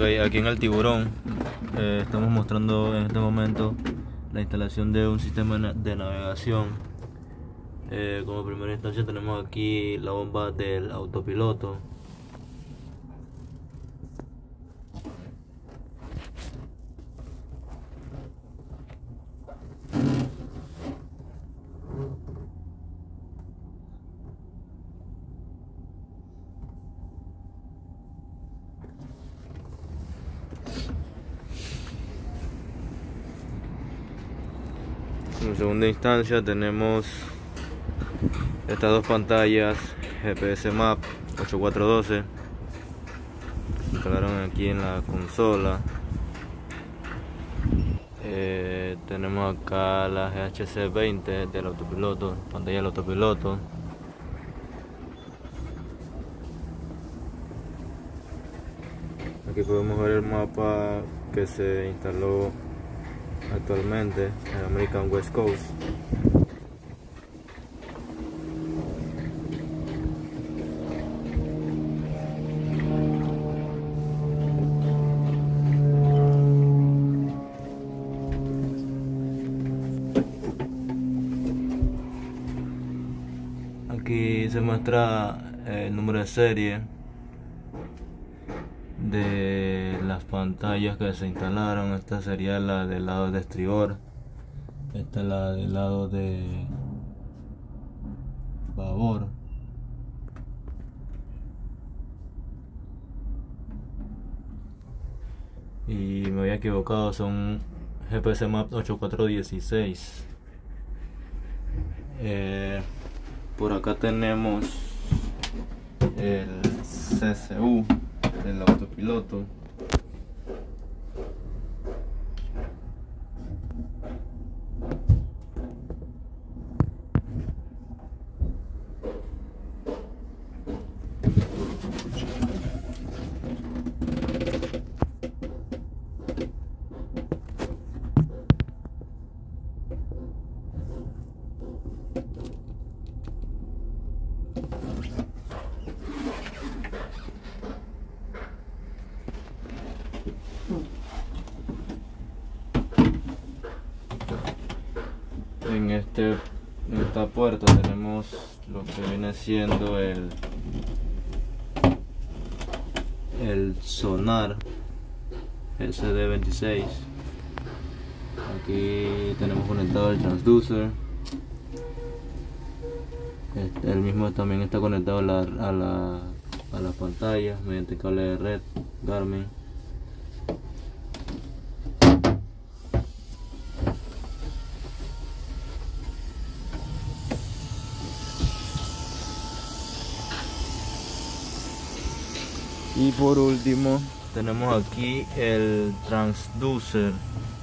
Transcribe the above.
Ok, aquí en el Tiburón estamos mostrando en este momento la instalación de un sistema de navegación. Como primera instancia tenemos aquí la bomba del autopiloto. En segunda instancia tenemos estas dos pantallas GPS Map 8412. Se instalaron aquí en la consola. Tenemos acá la GHC 20 del autopiloto, pantalla del autopiloto. Aquí podemos ver el mapa que se instaló actualmente en American West Coast. Aquí se muestra el número de serie de las pantallas que se instalaron. Esta sería la del lado de estribor, esta es la del lado de babor. Y me había equivocado, son GPS Map 8416. Por acá tenemos el CCU del autopiloto. En esta puerta tenemos lo que viene siendo el sonar SD26. Aquí tenemos conectado el transducer. El mismo también está conectado a las pantallas mediante cable de red Garmin. Y por último tenemos aquí el transducer